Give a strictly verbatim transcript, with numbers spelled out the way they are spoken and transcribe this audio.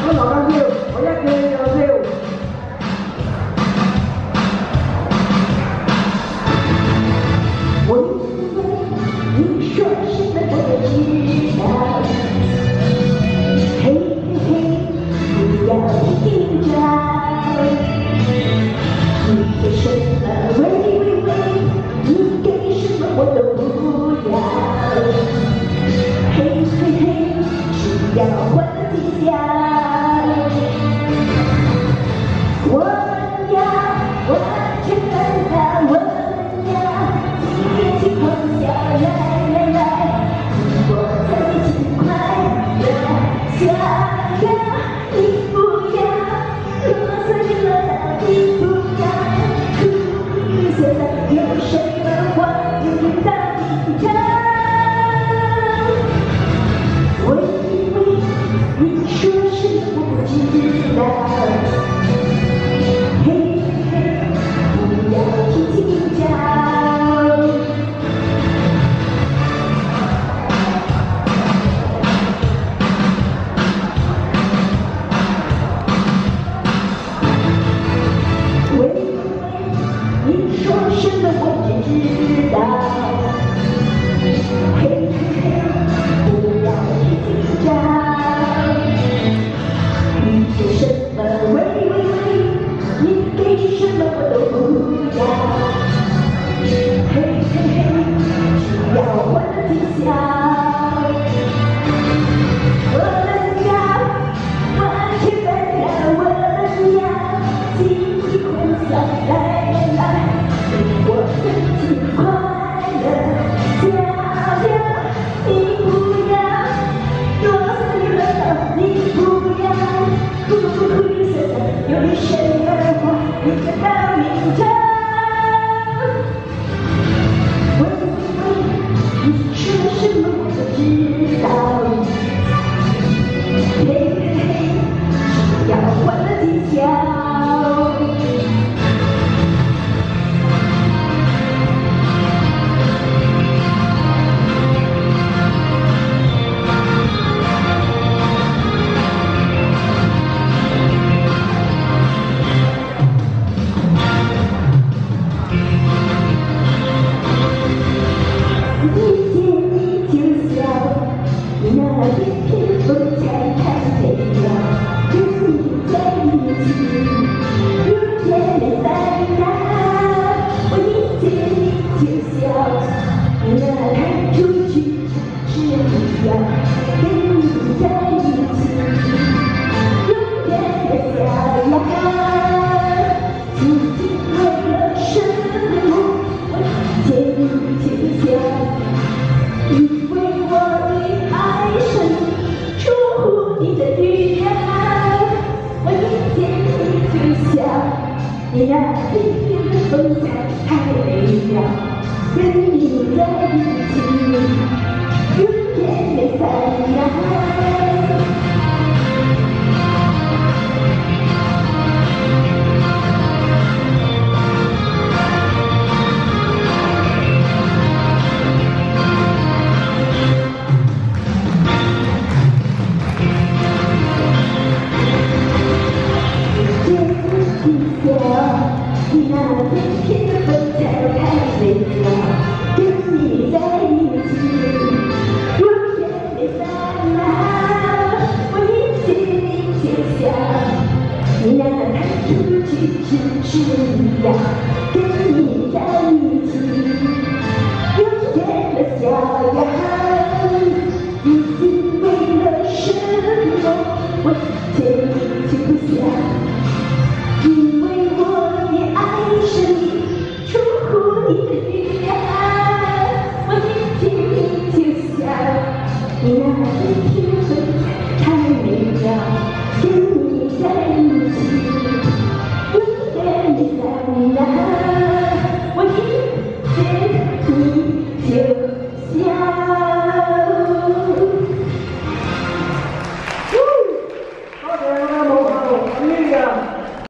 我老干舅，我也可以聊酒。我以为你说什么我都知道，嘿嘿嘿，不要紧张。你给什么？喂喂喂，你给什么我都不要。嘿嘿嘿，只要换了几下。我们要完全奔跑，我们要一起狂笑，来来来，我在尽快乐逍遥。你不要啰嗦你啰嗦，你不要哭，现在有什么话就听到你讲。我以为你说什么我不知道。你说什么我只知道，嘿嘿嘿，不要去紧张。你说什么？喂喂喂，你给什么我都不要。嘿嘿嘿，只要换了几下。我们要完全奔跑，我们要尽情欢笑，来来来。我真心快乐逍遥，你不要啰嗦你啰嗦，你不要哭哭啼啼，有什么话你讲到明朝。喂喂，你说什么我都知道。嘿嘿嘿，只要换了技巧。遇见你就笑，那片片风才看飞鸟，跟你在一起，永远没烦恼。我遇见你就笑，那看出去是一样，跟你在一起，永远的逍遥。究竟为了什么？我遇见你就笑。因为我的爱深出乎你的预料，我遇见你就笑，你那片片的风采太美妙，跟你在一起，永远没烦恼。你那片片的风采太美妙，跟你在一起，永远没烦恼。我一见你就笑，你那看出去只是一样，跟你在一起，永远的逍遥。